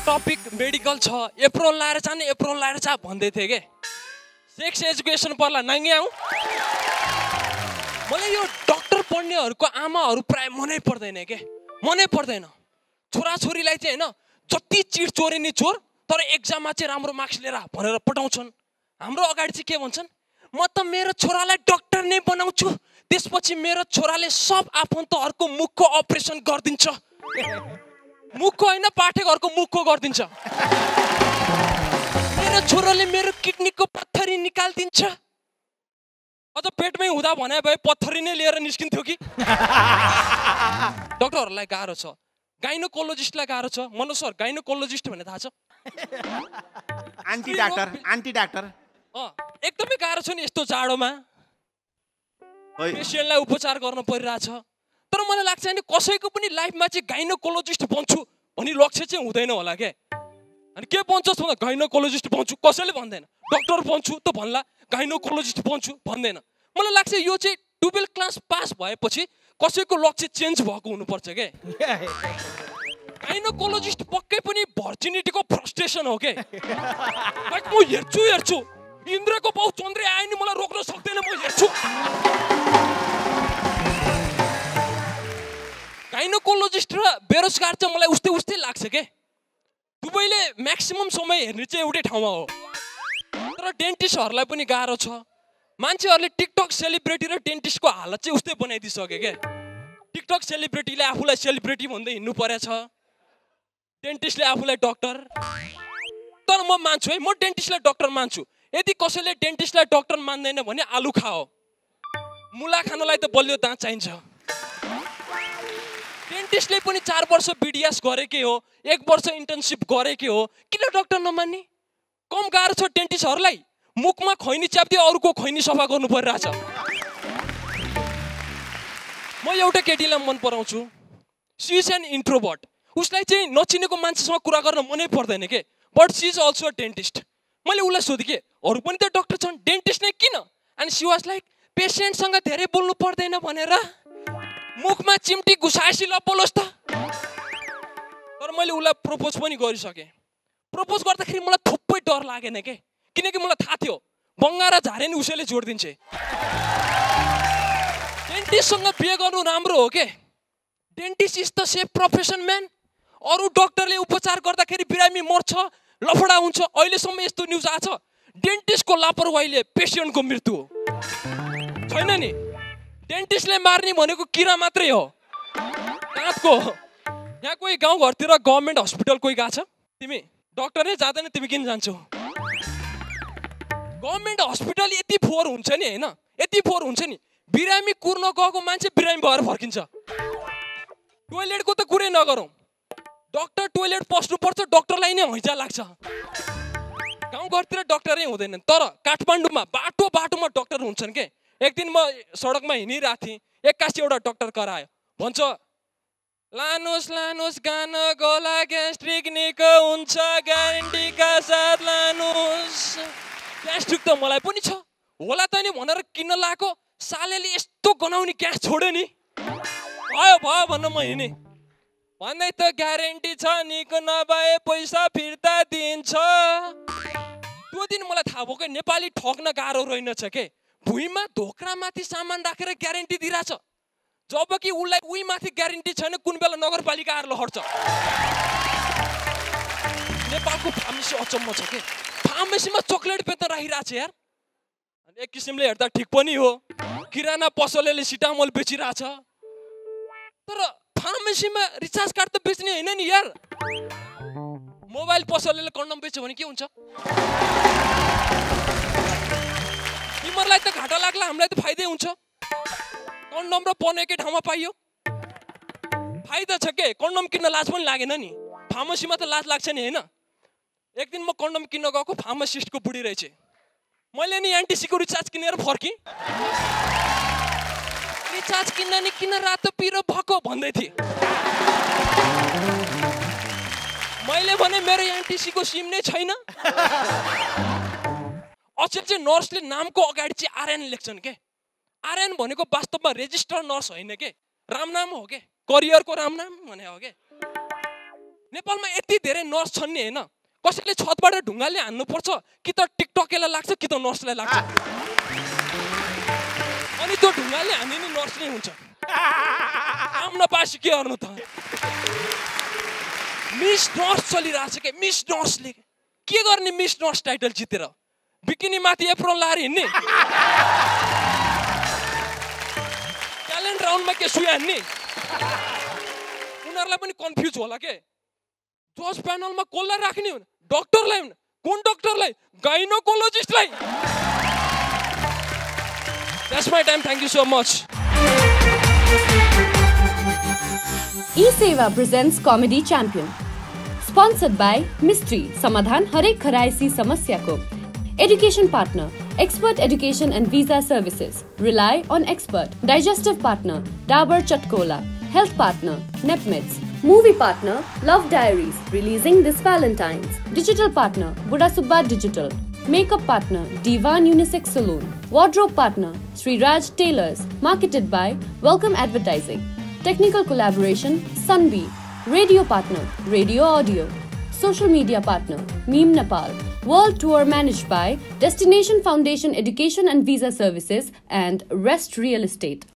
Topic medical छ, Ephron लाएर जाने एप्रोन लाएर जा भन्दै थिए के। सेक्स एजुकेसन पर्ला नाङ्गे आउँ। मलाई यो डक्टर पढ्नेहरूको आमाहरू प्राय मनै पर्दैन के, मनै पर्दैन। छोराछोरीलाई चाहिँ होइन जति चिट चोरे नि चोर, तर एक्जाममा चाहिँ राम्रो मार्क्स लिएर भनेर पठाउँछन्। हाम्रो अगाडि चाहिँ के भन्छन्, म त मेरो छोरालाई डक्टर नै बनाउँछु, त्यसपछि मेरो छोराले सब आफन्तहरूको मुखको अपरेसन गरिदिन्छ। मुखको होइन पाठेघरको मुखको गरिदिन्छ। मेरो छोराले मेरो किडनीको पत्थरी निकालिदिन्छ। अझ पेटमै हुँदा भने भए पत्थरी नै लिएर निस्किन्थ्यो कि। डक्टरहरूलाई गाह्रो छ, गाइनोकोलोजिस्टलाई गाह्रो छ। मनोज सर गाइनोकोलोजिस्ट भने थाहा छ? आन्टी डाक्टर एकदमै गाह्रो छ नि यस्तो जाडोमा। पेसेन्टलाई उपचार गर्न परिरहेछ। तर मलाई लाग्छ नि कसैको पनि लाइफमा चाहिँ गाइनोकोलोजिस्ट बन्छु भन्ने लक्ष्य चाहिँ हुँदैन होला के। अनि के बन्छस् भन्दा गाइनोकोलोजिस्ट बन्छु कसैले भन्दैन। डक्टर बन्छु त भन्ला, गाइनोकोलोजिस्ट बन्छु भन्दैन। मलाई लाग्छ यो चाहिँ 12 क्लास पास भएपछि कसैको लक्ष्य चेन्ज भएको हुनुपर्छ के। गाइनोकोलोजिस्ट पक्कै पनि भर्जिनिटीको फ्रस्ट्रेसन हो के। लाइक म हेर्छु इन्द्रको बाउ चन्द्रे आयो नि मलाई रोक्न सक्दैन, म हेर्छु। गाइनोकोलोजिस्ट र बेरोजगार चाहिँ मलाई उस्तै लाग्छ के। दुवैले म्याक्सिमम समय हेर्ने चाहिँ एउटै ठाउँमा हो। तर डेन्टिस्टहरूलाई पनि गाह्रो छ। मान्छेहरूले टिकटक सेलिब्रिटी र डेन्टिस्टको हालत चाहिँ उस्तै बनाइदिइसक्यो क्या। टिकटक सेलिब्रिटीले आफूलाई सेलिब्रिटी भन्दै हिँड्नु परेछ, डेन्टिस्टले आफूलाई डक्टर। तर म मान्छु है, म डेन्टिस्टलाई डक्टर मान्छु। यदि कसैले डेन्टिस्टलाई डक्टर मान्दैन भने आलु खाओ। मुला खानलाई त बलियो दाँत चाहिन्छ। डेन्टिस्टले पनि 4 वर्ष बिडिएस गरेकै हो, 1 वर्ष इन्टर्नसिप गरेकै हो, किन डक्टर नमान्ने? कम गाह्रो छ डेन्टिस्टहरूलाई। मुखमा खैनी च्याप्दै अरूको खैनी सफा गर्नु परिरहेछ। म एउटा केटीलाई मन पराउँछु, सी इज एन इन्ट्रोभर्ट। उसलाई चाहिँ नचिनेको मान्छेसँग कुरा गर्न मनै पर्दैन के, but she is also a dentist. मैले उसलाई सोधेँ के अरू पनि त डक्टर छन्, डेन्टिस्ट नै किन? एन्ड सी वाज लाइक पेसेन्टसँग धेरै बोल्नु पर्दैन भनेर। मुखमा चिम्टी घुसाएपछि ल बोलोस् त। तर मैले उसलाई प्रपोज पनि गरिसकेँ। प्रपोज गर्दाखेरि मलाई थुप्रै डर लागेन के, किनकि मलाई थाहा थियो बङ्गारा झारे नि उसैले जोडिदिन्छ। डेन्टिस्टसँग बिहे गर्नु राम्रो हो के। Dentist is the safe profession man. अरू डक्टरले उपचार गर्दाखेरि बिरामी मर्छ, लफडा हुन्छ। अहिलेसम्म यस्तो न्युज आएको छ डेन्टिस्टको लापरवाहीले पेसेन्टको मृत्यु हो। छैन नि, डेन्टिस्टले मार्ने भनेको किरा मात्रै हो, दाँतको। यहाँ कोही गाउँघरतिर गभर्मेन्ट हस्पिटल कोही गएको छ? तिमी डक्टरै जाँदैन, तिमी किन जान्छौ? गभर्मेन्ट हस्पिटल यति फोहोर हुन्छ नि, होइन यति फोहोर हुन्छ नि, बिरामी कुर्न गएको मान्छे बिरामी भएर फर्किन्छ। टोइलेटको त कुरै नगरौँ, डक्टर टोइलेट पस्नुपर्छ, डक्टरलाई नै हैजा लाग्छ। गाउँघरतिर डक्टरै हुँदैनन्, तर काठमाडौँमा बाटोमा डक्टर हुन्छन् के। एक दिन म सडकमा हिँडिरहेको थिएँ, एक्कासी एउटा डक्टर करायो, भन्छ लानुहोस् गान गला ग्यास्ट्रिक निको हुन्छ, ग्यारेन्टीका साथ लानुहोस्। ग्यास्ट्रिक त मलाई पनि छ होला त नि भनेर किन्न लाएको, सालेले यस्तो गनाउने ग्यास छोड्यो नि, भयो भन्न म हिँडेँ। भन्दै त ग्यारेन्टी छ, निको नभए पैसा फिर्ता दिन्छ। त्यो दिन मलाई थाहा भयो कि नेपाली ठग्न गाह्रो रहेनछ के। भुइँमा धोक्रामाथि सामान राखेर ग्यारेन्टी दिइरहेछ, जबकि उसलाई उही माथि ग्यारेन्टी छैन, कुन बेला नगरपालिका आएर लहर्छ। नेपालको फार्मेसी अचम्म छ के। फार्मेसीमा चक्लेट बेच्न राखिरहेछ यार। एक किसिमले हेर्दा ठिक पनि हो, किराना पसलेले सिटामोल बेचिरहेछ। तर फार्मेसीमा रिचार्ज कार्ड त बेच्ने होइन नि यार। मोबाइल पसलेले कन्डम बेच्यो भने के हुन्छ? तिमीहरूलाई त घाटा लाग्ला, हामीलाई त फाइदै हुन्छ। कन्डम र पन एकै ठाउँमा पाइयो, फाइदा छ के। कन्डम किन्न लाज पनि लागेन नि, फार्मेसीमा त लाज लाग्छ नि, होइन। एक दिन म कन्डम किन्न गएको, फार्मासिस्टको बुढी रहेछ। मैले नि एन्टिसीको रिचार्ज किनेर फर्केँ। रिचार्ज किन्न नि किन रातो पिरो भएको भन्दै थिएँ। मैले भने मेरो एन्टिसीको सिम नै छैन। अझै चाहिँ नर्सले नामको अगाडि चाहिँ आरएन लेख्छन् के। आरएन भनेको वास्तवमा रेजिस्टर नर्स होइन के, रामनाम हो के, करियरको रामनाम भने हो के। नेपालमा यति धेरै नर्स छन् नि हैन कसैले छतबाट ढुङ्गाले हान्नुपर्छ कि त टिकटकेलाई लाग्छ कि त नर्सलाई लाग्छ अनि त्यो ढुङ्गाले हान्ने नर्स नै हुन्छ काम नपासी के गर्नु त मिस नर्स चलिरहेछ के मिस नर्सले के गर्ने मिस नर्स टाइटल जितेर बिकिनी माथि एप्रोन लाएर हिँड्ने ट्यालेन्ट राउन्डमा के सुई हान्ने उनीहरूलाई पनि कन्फ्युज होला के जज प्यानलमा कसलाई राख्ने डक्टरलाई कुन डक्टरलाई गाइनोकोलोजिस्टलाई That's my time. Thank you so much. E-Seva presents Comedy Champion. Sponsored by Mystery, Samadhan Harek Kharaisi Samasya Ko. Education partner, Expert Education and Visa Services. Rely on expert. Digestive partner, Dabur Chatkola. Health partner, Nepmeds. Movie partner, Love Diaries, releasing this Valentine's. Digital partner, Buddha Subba Digital. Makeup partner, Divan Unisex Saloon. Wardrobe partner, Sri Raj Tailors. Marketed by Welcome Advertising. Technical collaboration, Sunbee. Radio partner, Radio Audio. Social media partner, Meme Nepal. World tour managed by Destination Foundation Education and Visa Services and Rest Real Estate.